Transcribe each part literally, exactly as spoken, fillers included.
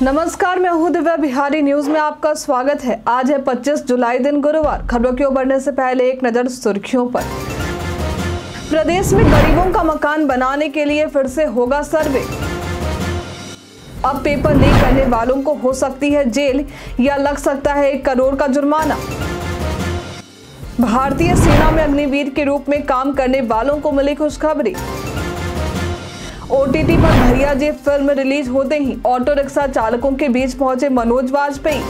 नमस्कार, मैं हूं दिव्या बिहारी। न्यूज में आपका स्वागत है। आज है पच्चीस जुलाई, दिन गुरुवार। खबरों की ओर बढ़ने से पहले एक नजर सुर्खियों पर। प्रदेश में गरीबों का मकान बनाने के लिए फिर से होगा सर्वे। अब पेपर लीक करने वालों को हो सकती है जेल या लग सकता है एक करोड़ का जुर्माना। भारतीय सेना में अग्निवीर के रूप में काम करने वालों को मिली खुशखबरी। ओटीटी पर भैया जी फिल्म रिलीज होते ही ऑटो रिक्शा चालकों के बीच पहुंचे मनोज वाजपेयी।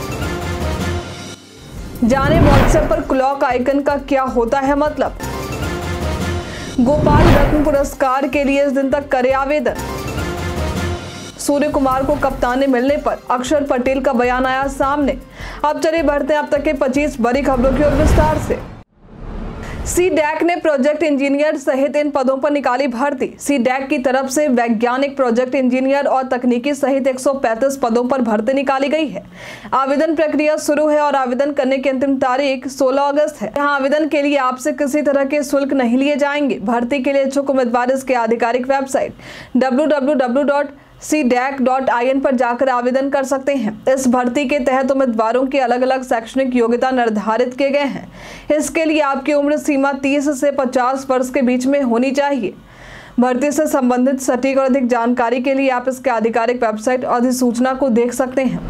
जाने व्हाट्सएप पर क्लॉक आइकन का क्या होता है मतलब। गोपाल रत्न पुरस्कार के लिए इस दिन तक करे आवेदन। सूर्य कुमार को कप्तानी मिलने पर अक्षर पटेल का बयान आया सामने। अब चलिए बढ़ते हैं अब तक के पच्चीस बड़ी खबरों की ओर विस्तार से। सी डैक ने प्रोजेक्ट इंजीनियर सहित इन पदों पर निकाली भर्ती। सी डैक की तरफ से वैज्ञानिक, प्रोजेक्ट इंजीनियर और तकनीकी सहित एक सौ पैंतीस पदों पर भर्ती निकाली गई है। आवेदन प्रक्रिया शुरू है और आवेदन करने की अंतिम तारीख सोलह अगस्त है। यहाँ आवेदन के लिए आपसे किसी तरह के शुल्क नहीं लिए जाएंगे। भर्ती के लिए इच्छुक उम्मीदवार इसके आधिकारिक website W W W dot C DAC dot I N पर जाकर आवेदन कर सकते हैं। इस भर्ती के तहत उम्मीदवारों की अलग अलग शैक्षणिक योग्यता निर्धारित किए गए हैं। इसके लिए आपकी उम्र सीमा तीस से पचास वर्ष के बीच में होनी चाहिए। भर्ती से संबंधित सटीक और अधिक जानकारी के लिए आप इसके आधिकारिक वेबसाइट और अधिसूचना को देख सकते हैं।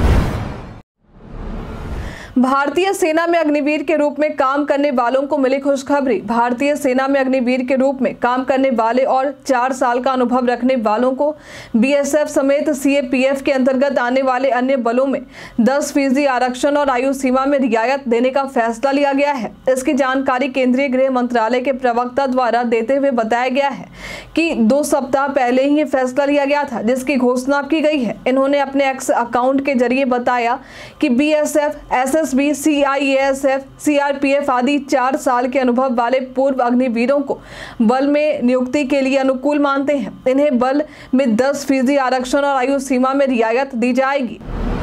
भारतीय सेना में अग्निवीर के रूप में काम करने वालों को मिली खुशखबरी। भारतीय सेना में अग्निवीर के रूप में काम करने वाले और चार साल का अनुभव रखने वालों को बीएसएफ समेत सीएपीएफ के अंतर्गत आने वाले अन्य बलों में दस फीसदी आरक्षण और आयु सीमा में रियायत देने का फैसला लिया गया है। इसकी जानकारी केंद्रीय गृह मंत्रालय के प्रवक्ता द्वारा देते हुए बताया गया है कि दो सप्ताह पहले ही ये फैसला लिया गया था, जिसकी घोषणा की गई है। इन्होंने अपने एक्स अकाउंट के जरिए बताया कि BSF, SS B, CISF, CRPF आदि चार साल के अनुभव वाले पूर्व अग्निवीरों को बल में नियुक्ति के लिए अनुकूल मानते हैं। इन्हें बल में दस फीसदी आरक्षण और आयु सीमा में रियायत दी जाएगी।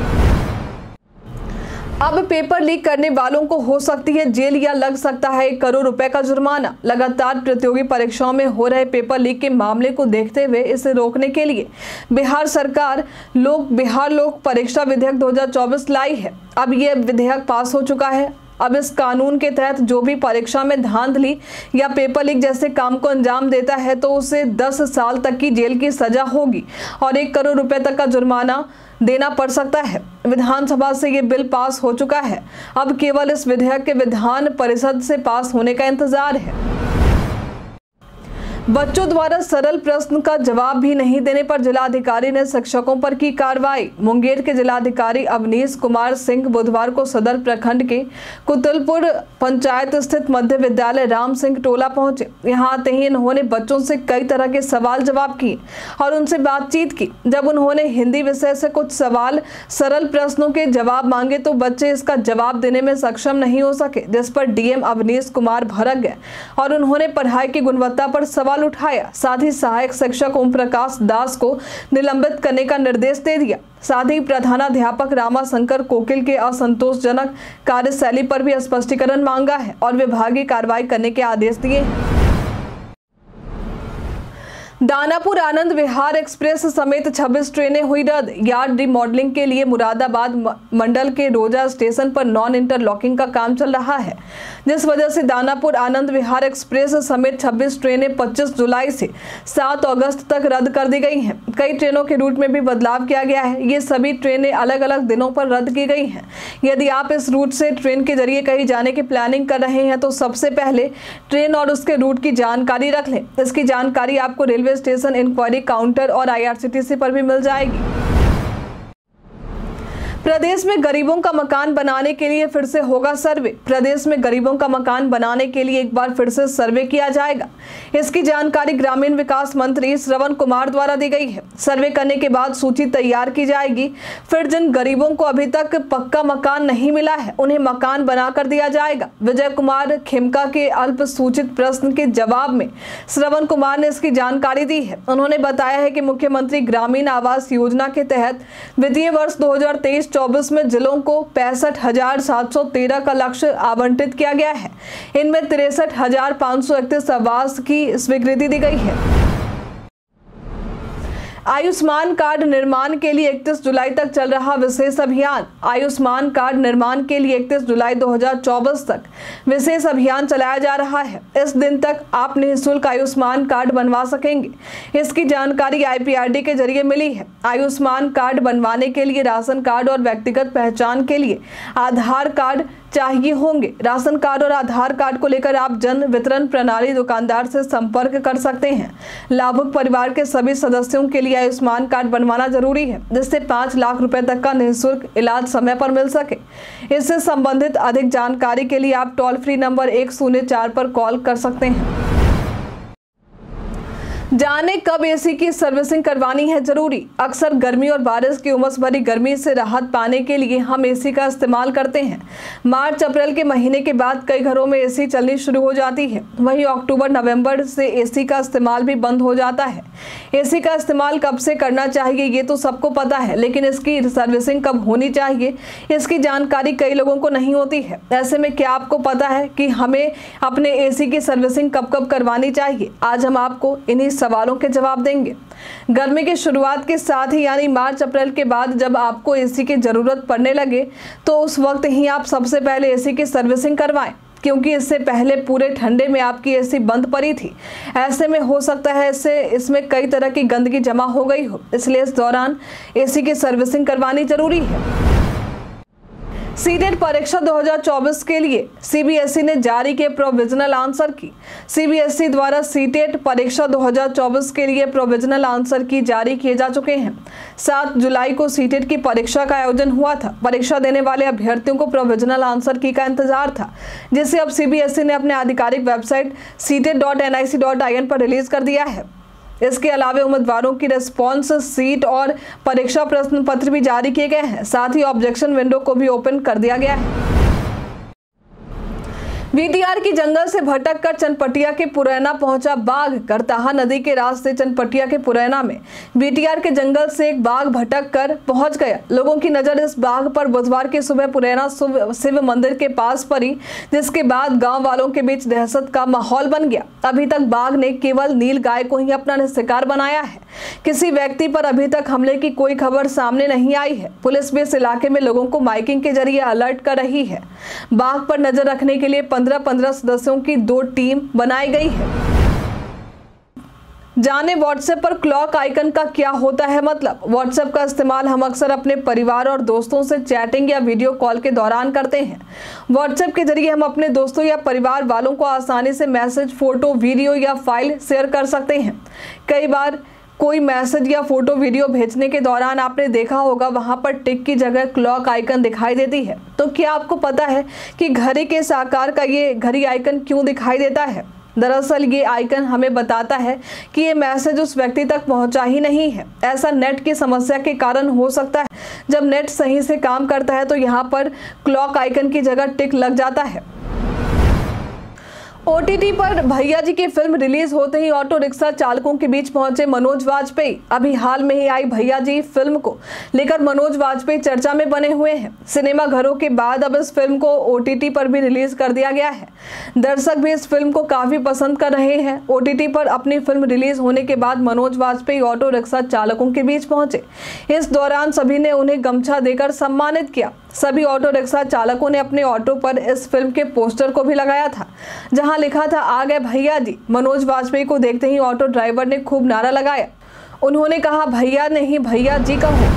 अब पेपर लीक करने वालों को हो सकती है जेल या लग सकता है एक करोड़ रुपए का जुर्माना। लगातार प्रतियोगी परीक्षाओं में हो रहे पेपर लीक के मामले को देखते हुए इसे रोकने के लिए बिहार सरकार लोक बिहार लोक परीक्षा विधेयक दो हज़ार चौबीस लाई है। अब यह विधेयक पास हो चुका है। अब इस कानून के तहत जो भी परीक्षा में धांधली या पेपर लीक जैसे काम को अंजाम देता है तो उसे दस साल तक की जेल की सजा होगी और एक करोड़ रुपए तक का जुर्माना देना पड़ सकता है। विधानसभा से ये बिल पास हो चुका है। अब केवल इस विधेयक के विधान परिषद से पास होने का इंतजार है। बच्चों द्वारा सरल प्रश्न का जवाब भी नहीं देने पर जिलाधिकारी ने शिक्षकों पर की कार्रवाई। मुंगेर के जिलाधिकारी अवनीश कुमार सिंह बुधवार को सदर प्रखंड के कुतुलपुर पंचायत स्थित मध्य विद्यालय राम सिंह टोला पहुंचे। यहां आते ही इन्होंने बच्चों से कई तरह के सवाल जवाब किए और उनसे बातचीत की। जब उन्होंने हिंदी विषय से कुछ सवाल सरल प्रश्नों के जवाब मांगे तो बच्चे इसका जवाब देने में सक्षम नहीं हो सके, जिस पर डीएम अवनीश कुमार भड़क गए और उन्होंने पढ़ाई की गुणवत्ता पर सवाल उठाया। साथ ही सहायक शिक्षक ओम प्रकाश दास को निलंबित करने का निर्देश दे दिया। साथ ही प्रधानाध्यापक रामाशंकर कोकिल के असंतोषजनक कार्यशैली पर भी स्पष्टीकरण मांगा है और विभागीय कार्रवाई करने के आदेश दिए हैं। दानापुर आनंद विहार एक्सप्रेस समेत छब्बीस ट्रेनें हुई रद्द। यार्ड रिमॉडलिंग के लिए मुरादाबाद मंडल के रोजा स्टेशन पर नॉन इंटरलॉकिंग का काम चल रहा है, जिस वजह से दानापुर आनंद विहार एक्सप्रेस समेत छब्बीस ट्रेनें पच्चीस जुलाई से सात अगस्त तक रद्द कर दी गई हैं। कई ट्रेनों के रूट में भी बदलाव किया गया है। ये सभी ट्रेनें अलग अलग दिनों पर रद्द की गई हैं। यदि आप इस रूट से ट्रेन के जरिए कहीं जाने की प्लानिंग कर रहे हैं तो सबसे पहले ट्रेन और उसके रूट की जानकारी रख लें। इसकी जानकारी आपको रेलवे स्टेशन इंक्वायरी काउंटर और आईआरसीटीसी पर भी मिल जाएगी। प्रदेश में गरीबों का मकान बनाने के लिए फिर से होगा सर्वे। प्रदेश में गरीबों का मकान बनाने के लिए एक बार फिर से सर्वे किया जाएगा। इसकी जानकारी ग्रामीण विकास मंत्री श्रवण कुमार द्वारा दी गई है। सर्वे करने के बाद सूची तैयार की जाएगी। फिर जिन गरीबों को अभी तक पक्का मकान नहीं मिला है उन्हें मकान बनाकर दिया जाएगा। विजय कुमार खेमका के अल्प सूचित प्रश्न के जवाब में श्रवण कुमार ने इसकी जानकारी दी है। उन्होंने बताया है कि मुख्यमंत्री ग्रामीण आवास योजना के तहत वित्तीय वर्ष दो हजार तेईस चौबीस में जिलों को पैंसठ हजार सात सौ तेरह का लक्ष्य आवंटित किया गया है। इनमें तिरसठ हजार पाँच सौ इकतीस आवास की स्वीकृति दी गई है। आयुष्मान कार्ड निर्माण के लिए इकतीस जुलाई तक चल रहा विशेष अभियान। आयुष्मान कार्ड निर्माण के लिए इकतीस जुलाई दो हज़ार चौबीस तक विशेष अभियान चलाया जा रहा है। इस दिन तक आप निःशुल्क आयुष्मान कार्ड बनवा सकेंगे। इसकी जानकारी आई पी आर डी के जरिए मिली है। आयुष्मान कार्ड बनवाने के लिए राशन कार्ड और व्यक्तिगत पहचान के लिए आधार कार्ड चाहिए होंगे। राशन कार्ड और आधार कार्ड को लेकर आप जन वितरण प्रणाली दुकानदार से संपर्क कर सकते हैं। लाभुक परिवार के सभी सदस्यों के लिए आयुष्मान कार्ड बनवाना जरूरी है, जिससे पाँच लाख रुपए तक का निःशुल्क इलाज समय पर मिल सके। इससे संबंधित अधिक जानकारी के लिए आप टोल फ्री नंबर एक शून्य चार पर कॉल कर सकते हैं। जाने कब एसी की सर्विसिंग करवानी है जरूरी। अक्सर गर्मी और बारिश की उमस भरी गर्मी से राहत पाने के लिए हम एसी का इस्तेमाल करते हैं। मार्च अप्रैल के महीने के बाद कई घरों में एसी चलनी शुरू हो जाती है। वहीं अक्टूबर नवंबर से एसी का इस्तेमाल भी बंद हो जाता है। एसी का इस्तेमाल कब से करना चाहिए ये तो सबको पता है, लेकिन इसकी सर्विसिंग कब होनी चाहिए इसकी जानकारी कई लोगों को नहीं होती है। ऐसे में क्या आपको पता है कि हमें अपने एसी की सर्विसिंग कब कब करवानी चाहिए? आज हम आपको इन्हीं सवालों के जवाब देंगे। गर्मी की शुरुआत के साथ ही यानी मार्च अप्रैल के बाद जब आपको एसी की जरूरत पड़ने लगे तो उस वक्त ही आप सबसे पहले एसी की सर्विसिंग करवाएं, क्योंकि इससे पहले पूरे ठंडे में आपकी एसी बंद पड़ी थी। ऐसे में हो सकता है इससे इसमें कई तरह की गंदगी जमा हो गई हो, इसलिए इस दौरान एसी की सर्विसिंग करवानी जरूरी है। सीटेट परीक्षा दो हज़ार चौबीस के लिए सी बी एस ई ने जारी किए प्रोविजनल आंसर की। सी बी एस ई द्वारा सीटेट परीक्षा दो हज़ार चौबीस के लिए प्रोविजनल आंसर की जारी किए जा चुके हैं। सात जुलाई को सीटेट की परीक्षा का आयोजन हुआ था। परीक्षा देने वाले अभ्यर्थियों को प्रोविजनल आंसर की का इंतजार था, जिसे अब सी बी एस ई ने अपने आधिकारिक website CTET dot N I C dot I N पर रिलीज कर दिया है। इसके अलावा उम्मीदवारों की रेस्पॉन्स सीट और परीक्षा प्रश्न पत्र भी जारी किए गए हैं। साथ ही ऑब्जेक्शन विंडो को भी ओपन कर दिया गया है। वी टी आर की जंगल से भटक कर चनपटिया के पुरैना पहुंचा बाघ। करताहा नदी के रास्ते चनपटिया के पुरैना में वी टी आर के जंगल से एक बाघ भटक कर पहुंच गया। लोगों की नजर इस बाघ पर बुधवार की सुबह पुरैना शिव मंदिर के पास पड़ी, जिसके बाद गांव वालों के बीच दहशत का माहौल बन गया। अभी तक बाघ ने केवल नील गाय को ही अपना शिकार बनाया है। किसी व्यक्ति पर अभी तक हमले की कोई खबर सामने नहीं आई है। पुलिस भी इस इलाके में लोगों को माइकिंग के जरिए अलर्ट कर रही है। बाघ पर नजर रखने के लिए पंद्रह पंद्रह सदस्यों की दो टीम बनाई गई है। जाने व्हाट्सएप पर क्लॉक आइकन का क्या होता है मतलब। व्हाट्सएप का इस्तेमाल हम अक्सर अपने परिवार और दोस्तों से चैटिंग या वीडियो कॉल के दौरान करते हैं। व्हाट्सएप के जरिए हम अपने दोस्तों या परिवार वालों को आसानी से मैसेज, फोटो, वीडियो या फाइल शेयर कर सकते हैं। कई बार कोई मैसेज या फोटो वीडियो भेजने के दौरान आपने देखा होगा वहां पर टिक की जगह क्लॉक आइकन दिखाई देती है। तो क्या आपको पता है कि घड़ी के इस आकार का ये घड़ी आइकन क्यों दिखाई देता है? दरअसल ये आइकन हमें बताता है कि ये मैसेज उस व्यक्ति तक पहुंचा ही नहीं है। ऐसा नेट की समस्या के कारण हो सकता है। जब नेट सही से काम करता है तो यहाँ पर क्लॉक आइकन की जगह टिक लग जाता है। ओ टी टी पर भैया जी की फिल्म रिलीज होते ही ऑटो रिक्शा चालकों के बीच पहुंचे मनोज वाजपेयी। अभी हाल में ही आई भैया जी फिल्म को लेकर मनोज वाजपेयी चर्चा में बने हुए हैं। सिनेमा घरों के बाद अब इस फिल्म को ओ टी टी पर भी रिलीज कर दिया गया है। दर्शक भी इस फिल्म को काफी पसंद कर रहे हैं। ओ टी टी पर अपनी फिल्म रिलीज होने के बाद मनोज वाजपेयी ऑटो रिक्शा चालकों के बीच पहुंचे। इस दौरान सभी ने उन्हें गमछा देकर सम्मानित किया। सभी ऑटो रिक्शा चालकों ने अपने ऑटो पर इस फिल्म के पोस्टर को भी लगाया था, जहां लिखा था आ गए भैया जी। मनोज वाजपेयी को देखते ही ऑटो ड्राइवर ने खूब नारा लगाया। उन्होंने कहा भैया नहीं भैया जी कहो।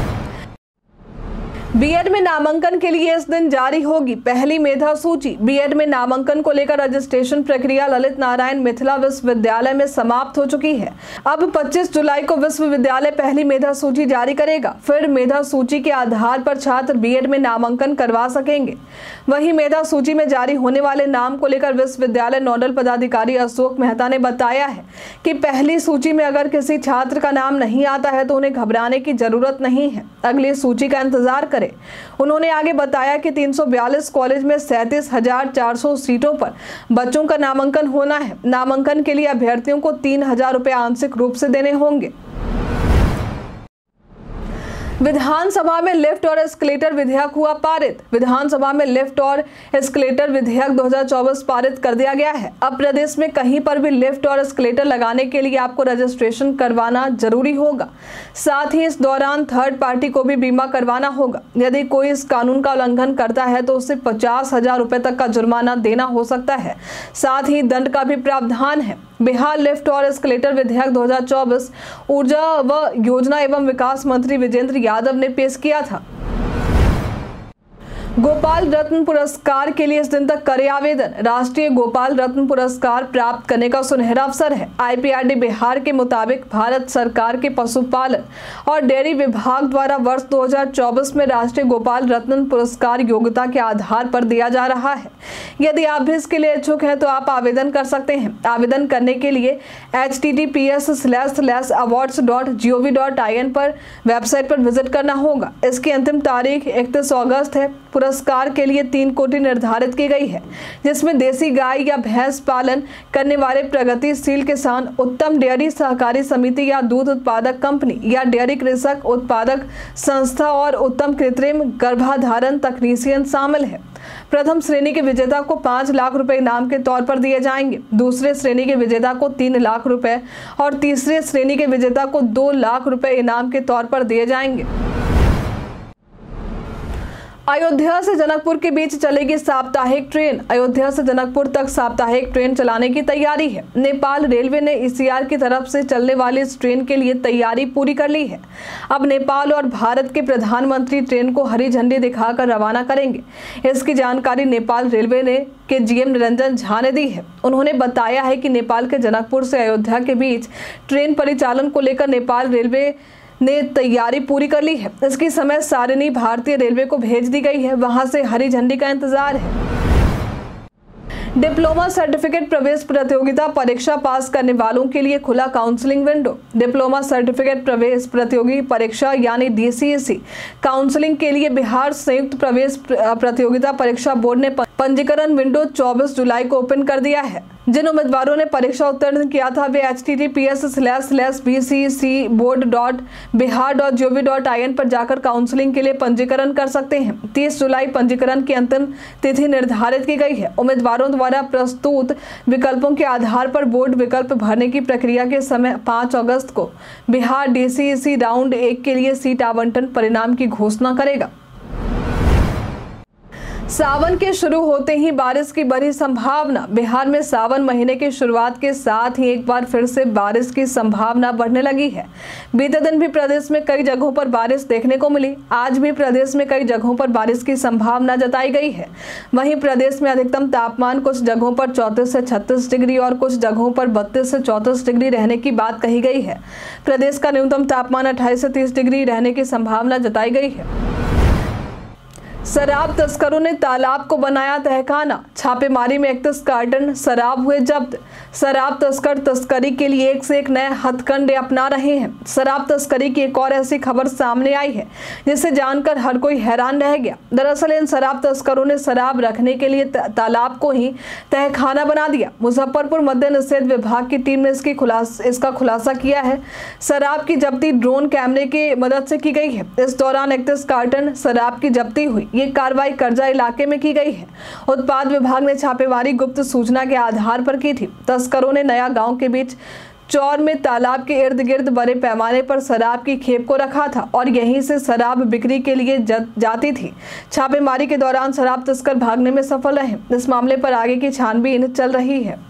बी एड में नामांकन के लिए इस दिन जारी होगी पहली मेधा सूची। बी एड में नामांकन को लेकर रजिस्ट्रेशन प्रक्रिया ललित नारायण मिथिला विश्वविद्यालय में समाप्त हो चुकी है। अब पच्चीस जुलाई को विश्वविद्यालय पहली मेधा सूची जारी करेगा। फिर मेधा सूची के आधार पर छात्र बी एड में नामांकन करवा सकेंगे। वहीं मेधा सूची में जारी होने वाले नाम को लेकर विश्वविद्यालय नोडल पदाधिकारी अशोक मेहता ने बताया है कि पहली सूची में अगर किसी छात्र का नाम नहीं आता है तो उन्हें घबराने की जरूरत नहीं है, अगली सूची का इंतजार करें। उन्होंने आगे बताया कि तीन सौ बयालीस कॉलेज में सैंतीस हजार चार सौ सीटों पर बच्चों का नामांकन होना है। नामांकन के लिए अभ्यर्थियों को तीन हजार रुपए आंशिक रूप से देने होंगे। विधानसभा में लिफ्ट और एस्केलेटर विधेयक हुआ पारित। विधानसभा में लिफ्ट और एस्केलेटर विधेयक दो हज़ार चौबीस पारित कर दिया गया है। अब प्रदेश में कहीं पर भी लिफ्ट और एस्केलेटर लगाने के लिए आपको रजिस्ट्रेशन करवाना जरूरी होगा। साथ ही इस दौरान थर्ड पार्टी को भी बीमा करवाना होगा। यदि कोई इस कानून का उल्लंघन करता है तो उसे पचास हजार रुपए तक का जुर्माना देना हो सकता है। साथ ही दंड का भी प्रावधान है। बिहार लिफ्ट और एस्केलेटर विधेयक दो हज़ार चौबीस ऊर्जा व योजना एवं विकास मंत्री विजेंद्र यादव ने पेश किया था। गोपाल रत्न पुरस्कार के लिए इस दिन तक करें आवेदन। राष्ट्रीय गोपाल रत्न पुरस्कार प्राप्त करने का सुनहरा अवसर है। आईपीआरडी बिहार के मुताबिक भारत सरकार के पशुपालन और डेयरी विभाग द्वारा वर्ष दो हज़ार चौबीस में राष्ट्रीय गोपाल रत्न पुरस्कार योग्यता के आधार पर दिया जा रहा है। यदि आप भी इसके लिए इच्छुक हैं तो आप आवेदन कर सकते हैं। आवेदन करने के लिए H T T P S slash slash awards dot G O V dot I N पर वेबसाइट पर विजिट करना होगा। इसकी अंतिम तारीख इकतीस अगस्त है। पुरस्कार के लिए तीन कोटि निर्धारित की गई है, जिसमें देसी गाय या भैंस पालन करने वाले प्रगतिशील किसान, उत्तम डेयरी सहकारी समिति या दूध उत्पादक कंपनी या डेयरी कृषक उत्पादक संस्था और उत्तम कृत्रिम गर्भाधारण तकनीशियन शामिल है। प्रथम श्रेणी के विजेता को पाँच लाख रुपए इनाम के तौर पर दिए जाएंगे। दूसरे श्रेणी के विजेता को तीन लाख रुपए और तीसरे श्रेणी के विजेता को दो लाख रुपए इनाम के तौर पर दिए जाएंगे। अयोध्या से जनकपुर के बीच चलेगी साप्ताहिक ट्रेन। अयोध्या से जनकपुर तक साप्ताहिक ट्रेन चलाने की तैयारी है। नेपाल रेलवे ने ई सी आर की तरफ से चलने वाली इस ट्रेन के लिए तैयारी पूरी कर ली है। अब नेपाल और भारत के प्रधानमंत्री ट्रेन को हरी झंडी दिखाकर रवाना करेंगे। इसकी जानकारी नेपाल रेलवे ने के जी एम निरंजन झा ने दी है। उन्होंने बताया है कि नेपाल के जनकपुर से अयोध्या के बीच ट्रेन परिचालन को लेकर नेपाल रेलवे ने तैयारी पूरी कर ली है। इसकी समय सारिणी भारतीय रेलवे को भेज दी गई है। वहां से हरी झंडी का इंतजार है। डिप्लोमा सर्टिफिकेट प्रवेश प्रतियोगिता परीक्षा पास करने वालों के लिए खुला काउंसलिंग विंडो। डिप्लोमा सर्टिफिकेट प्रवेश प्रतियोगी परीक्षा यानी D C S C counselling के लिए बिहार संयुक्त प्रवेश प्रतियोगिता परीक्षा बोर्ड ने पंजीकरण विंडो चौबीस जुलाई को ओपन कर दिया है। जिन उम्मीदवारों ने परीक्षा उत्तीर्ण किया था वे H T T P S slash slash B C C board dot Bihar dot G O V dot I N पर जाकर काउंसलिंग के लिए पंजीकरण कर सकते हैं। तीस जुलाई पंजीकरण की अंतिम तिथि निर्धारित की गई है। उम्मीदवारों द्वारा प्रस्तुत विकल्पों के आधार पर बोर्ड विकल्प भरने की प्रक्रिया के समय पाँच अगस्त को Bihar D C S C round एक के लिए सीट आवंटन परिणाम की घोषणा करेगा। सावन के शुरू होते ही बारिश की बड़ी संभावना। बिहार में सावन महीने की शुरुआत के साथ ही एक बार फिर से बारिश की संभावना बढ़ने लगी है। बीते दिन भी प्रदेश में कई जगहों पर बारिश देखने को मिली। आज भी प्रदेश में कई जगहों पर बारिश की संभावना जताई गई है। वहीं प्रदेश में अधिकतम तापमान कुछ जगहों पर चौंतीस से छत्तीस डिग्री और कुछ जगहों पर बत्तीस से चौंतीस डिग्री रहने की बात कही गई है। प्रदेश का न्यूनतम तापमान अट्ठाईस से तीस डिग्री रहने की संभावना जताई गई है। शराब तस्करों ने तालाब को बनाया तहखाना। छापेमारी में इकतीस कार्टन शराब हुए जब्त। शराब तस्कर तस्करी के लिए एक से एक नए हथकंडे अपना रहे हैं। शराब तस्करी की एक और ऐसी खबर सामने आई है जिसे जानकर हर कोई हैरान रह गया। दरअसल इन शराब तस्करों ने शराब रखने के लिए तालाब को ही तहखाना बना दिया। मुजफ्फरपुर मद्य निषेध विभाग की टीम ने इसकी खुलासा इसका खुलासा किया है। शराब की जब्ती ड्रोन कैमरे की मदद से की गई है। इस दौरान इकतीस कार्टन शराब की जब्ती हुई। ये कार्रवाई करजा इलाके में की गई है। उत्पाद विभाग ने छापेमारी गुप्त सूचना के आधार पर की थी। तस्करों ने नया गांव के बीच चौर में तालाब के इर्द गिर्द बड़े पैमाने पर शराब की खेप को रखा था और यहीं से शराब बिक्री के लिए जाती थी। छापेमारी के दौरान शराब तस्कर भागने में सफल रहे। इस मामले पर आगे की छानबीन चल रही है।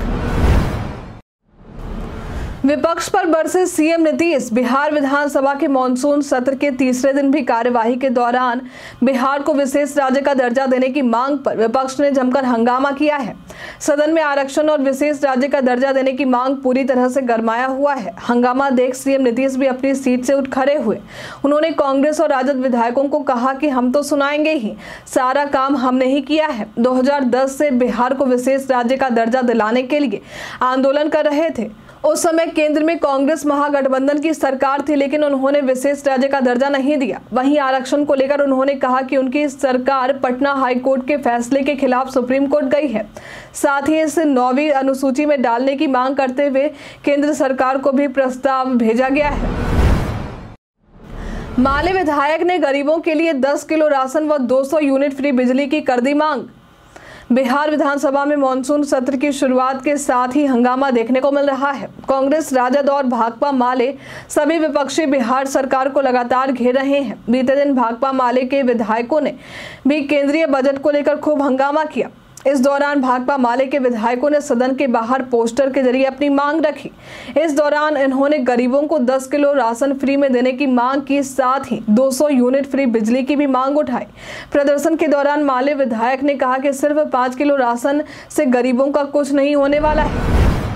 विपक्ष पर बरसे सी एम नीतीश। बिहार विधानसभा के मानसून सत्र के तीसरे दिन भी कार्यवाही के दौरान बिहार को विशेष राज्य का दर्जा देने की मांग पर विपक्ष ने जमकर हंगामा किया है। सदन में आरक्षण और विशेष राज्य का दर्जा देने की मांग पूरी तरह से गरमाया हुआ है। हंगामा देख सी एम नीतीश भी अपनी सीट से उठ खड़े हुए। उन्होंने कांग्रेस और राजद विधायकों को कहा कि हम तो सुनाएंगे ही, सारा काम हमने ही किया है। दो हज़ार दस से बिहार को विशेष राज्य का दर्जा दिलाने के लिए आंदोलन कर रहे थे। उस समय केंद्र में कांग्रेस महागठबंधन की सरकार थी, लेकिन उन्होंने विशेष राज्य का दर्जा नहीं दिया। वहीं आरक्षण को लेकर उन्होंने कहा कि उनकी सरकार पटना हाईकोर्ट के फैसले के खिलाफ सुप्रीम कोर्ट गई है। साथ ही इसे नौवीं अनुसूची में डालने की मांग करते हुए केंद्र सरकार को भी प्रस्ताव भेजा गया है। माले विधायक ने गरीबों के लिए दस किलो राशन व दो सौ यूनिट फ्री बिजली की कर दी मांग। बिहार विधानसभा में मानसून सत्र की शुरुआत के साथ ही हंगामा देखने को मिल रहा है। कांग्रेस, राजद और भाकपा माले सभी विपक्षी बिहार सरकार को लगातार घेर रहे हैं। बीते दिन भाकपा माले के विधायकों ने भी केंद्रीय बजट को लेकर खूब हंगामा किया। इस दौरान भाकपा माले के विधायकों ने सदन के बाहर पोस्टर के जरिए अपनी मांग रखी। इस दौरान इन्होंने गरीबों को दस किलो राशन फ्री में देने की मांग की, साथ ही दो सौ यूनिट फ्री बिजली की भी मांग उठाई। प्रदर्शन के दौरान माले विधायक ने कहा कि सिर्फ पाँच किलो राशन से गरीबों का कुछ नहीं होने वाला है।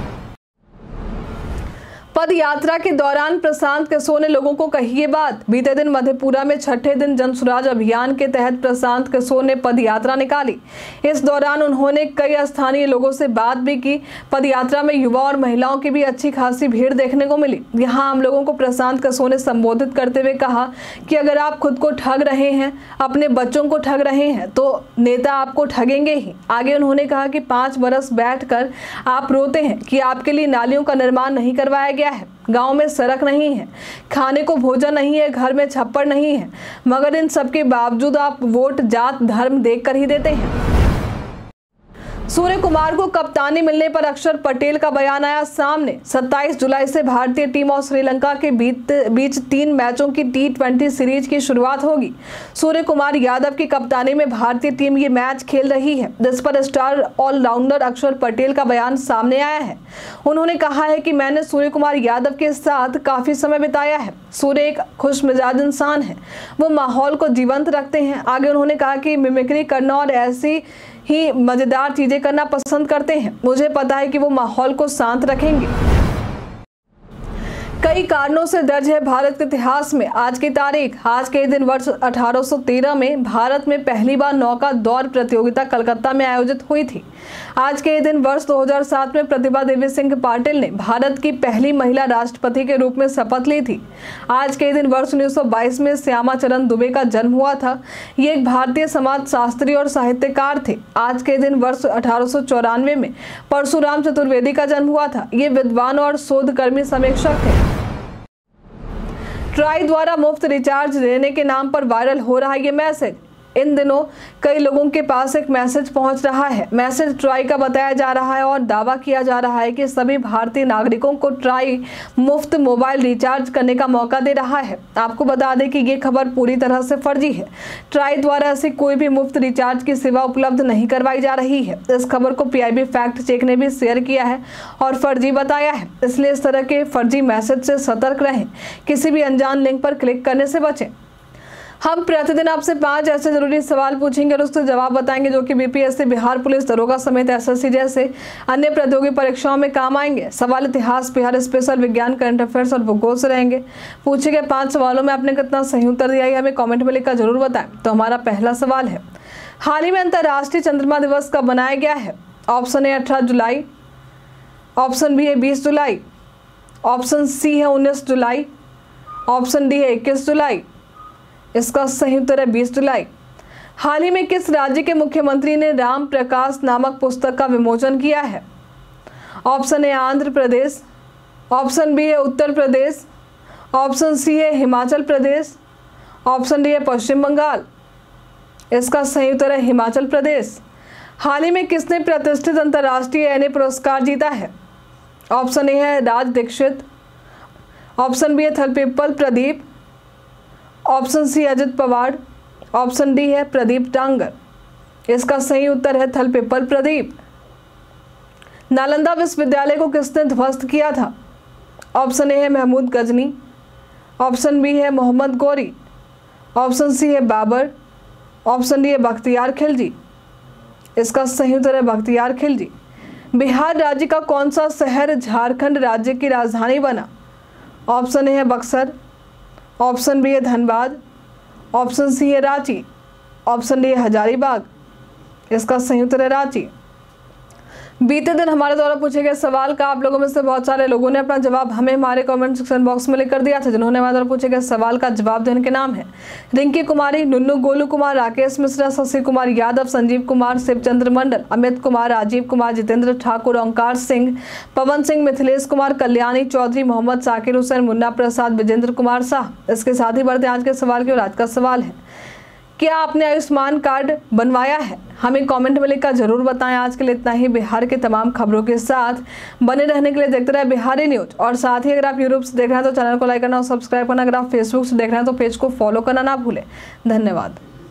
पद यात्रा के दौरान प्रशांत किशोर ने लोगों को कही ये बात। बीते दिन मधेपुरा में छठे दिन जन सुराज अभियान के तहत प्रशांत किशोर ने पद यात्रा निकाली। इस दौरान उन्होंने कई स्थानीय लोगों से बात भी की। पद यात्रा में युवा और महिलाओं की भी अच्छी खासी भीड़ देखने को मिली। यहाँ आम लोगों को प्रशांत किशोर ने संबोधित करते हुए कहा कि अगर आप खुद को ठग रहे हैं, अपने बच्चों को ठग रहे हैं, तो नेता आपको ठगेंगे ही। आगे उन्होंने कहा कि पाँच बरस बैठकर आप रोते हैं कि आपके लिए नालियों का निर्माण नहीं करवाया गया है, गांव में सड़क नहीं है, खाने को भोजन नहीं है, घर में छप्पर नहीं है, मगर इन सब के बावजूद आप वोट जात धर्म देखकर ही देते हैं। सूर्य कुमार को कप्तानी मिलने पर अक्षर पटेल का बयान आया सामने। सत्ताईस जुलाई से भारतीय टीम और श्रीलंका के बीच बीच तीन मैचों की टी ट्वेंटी सीरीज की शुरुआत होगी। सूर्य कुमार यादव की कप्तानी में भारतीय टीम ये मैच खेल रही है, जिस पर स्टार ऑलराउंडर अक्षर पटेल का बयान सामने आया है। उन्होंने कहा है कि मैंने सूर्य कुमार यादव के साथ काफी समय बिताया है। सूर्य एक खुश मिजाज इंसान है, वो माहौल को जीवंत रखते हैं। आगे उन्होंने कहा कि मिमिक्री करना और ऐसी ही मजेदार चीजें करना पसंद करते हैं। मुझे पता है कि वो माहौल को शांत रखेंगे। कई कारणों से दर्ज है भारत के इतिहास में आज की तारीख। आज के दिन वर्ष अठारह सौ तेरह में भारत में पहली बार नौका दौड़ प्रतियोगिता कलकत्ता में आयोजित हुई थी। आज के दिन वर्ष दो हज़ार सात में प्रतिभा देवी सिंह पाटिल ने भारत की पहली महिला राष्ट्रपति के रूप में शपथ ली थी। आज के दिन वर्ष उन्नीस सौ बाईस में श्यामा चरण दुबे का जन्म हुआ था। ये एक भारतीय समाज शास्त्री और साहित्यकार थे। आज के दिन वर्ष अठारह सौ चौरानवे में परशुराम चतुर्वेदी का जन्म हुआ था। ये विद्वान और शोधकर्मी समीक्षक थे। ट्राई द्वारा मुफ्त रिचार्ज देने के नाम पर वायरल हो रहा है ये मैसेज। इन दिनों कई लोगों के पास एक मैसेज पहुंच रहा है। मैसेज ट्राई का बताया जा रहा है और दावा किया जा रहा है कि सभी भारतीय नागरिकों को ट्राई मुफ्त मोबाइल रिचार्ज करने का मौका दे रहा है। आपको बता दें कि ये खबर पूरी तरह से फर्जी है। ट्राई द्वारा ऐसी कोई भी मुफ्त रिचार्ज की सेवा उपलब्ध नहीं करवाई जा रही है। इस खबर को पीआईबी फैक्ट चेक ने भी शेयर किया है और फर्जी बताया है, इसलिए इस तरह के फर्जी मैसेज से सतर्क रहें। किसी भी अनजान लिंक पर क्लिक करने से बचें। हम प्रतिदिन आपसे पांच ऐसे जरूरी सवाल पूछेंगे और उसके जवाब बताएंगे जो कि बीपीएससी, बिहार पुलिस दरोगा समेत एसएससी जैसे अन्य प्रतियोगी परीक्षाओं में काम आएंगे। सवाल इतिहास, बिहार स्पेशल, विज्ञान, करंट अफेयर्स और भूगोल से रहेंगे। पूछे गए पांच सवालों में आपने कितना सही उत्तर दिया है हमें कॉमेंट में लिखकर जरूर बताएं। तो हमारा पहला सवाल है, हाल ही में अंतर्राष्ट्रीय चंद्रमा दिवस कब मनाया गया है? ऑप्शन ए अठारह जुलाई, ऑप्शन बी है बीस जुलाई, ऑप्शन सी है उन्नीस जुलाई, ऑप्शन डी है इक्कीस जुलाई। इसका सही उत्तर है बीस जुलाई। हाल ही में किस राज्य के मुख्यमंत्री ने राम प्रकाश नामक पुस्तक का विमोचन किया है? Option A Andhra Pradesh, option B है उत्तर प्रदेश, ऑप्शन सी है हिमाचल प्रदेश, ऑप्शन डी है पश्चिम बंगाल। इसका सही उत्तर है हिमाचल प्रदेश। हाल ही में किसने प्रतिष्ठित अंतर्राष्ट्रीय एनी पुरस्कार जीता है? ऑप्शन ए है राज दीक्षित, ऑप्शन बी है थलपीपल Pradeep, option C Ajit Pawar, option D है प्रदीप टांगर। इसका सही उत्तर है थलपीपल प्रदीप। नालंदा विश्वविद्यालय को किसने ध्वस्त किया था? ऑप्शन ए है महमूद गजनी, ऑप्शन बी है मोहम्मद गौरी, ऑप्शन सी है बाबर, ऑप्शन डी है बख्तियार खिलजी। इसका सही उत्तर है बख्तियार खिलजी। बिहार राज्य का कौन सा शहर झारखंड राज्य की राजधानी बना? ऑप्शन ए है बक्सर, ऑप्शन बी है धनबाद, ऑप्शन सी है रांची, ऑप्शन डी है हजारीबाग। इसका सही उत्तर है रांची। बीते दिन हमारे द्वारा पूछे गए सवाल का आप लोगों में से बहुत सारे लोगों ने अपना जवाब हमें हमारे कमेंट सेक्शन बॉक्स में लिखकर दिया था। जिन्होंने हमारे द्वारा पूछे गए सवाल का जवाब देने के नाम है रिंकी कुमारी, नुन्नू गोलू कुमार, राकेश मिश्रा, शशि कुमार यादव, संजीव कुमार, शिवचंद्र मंडल, अमित कुमार, राजीव कुमार, जितेंद्र ठाकुर, ओंकार सिंह, पवन सिंह, मिथिलेश कुमार, कल्याणी चौधरी, मोहम्मद साकिर हुसैन, मुन्ना प्रसाद, विजेंद्र कुमार शाह। इसके साथ ही बढ़ते आज के सवाल की ओर। आज का सवाल है, क्या आपने आयुष्मान कार्ड बनवाया है? हमें कमेंट में लिखकर जरूर बताएं। आज के लिए इतना ही। बिहार के तमाम खबरों के साथ बने रहने के लिए देखते रहे बिहारी न्यूज। और साथ ही अगर आप यूट्यूब से देख रहे हैं तो चैनल को लाइक करना और सब्सक्राइब करना। अगर आप फेसबुक से देख रहे हैं तो पेज को फॉलो करना ना भूलें। धन्यवाद।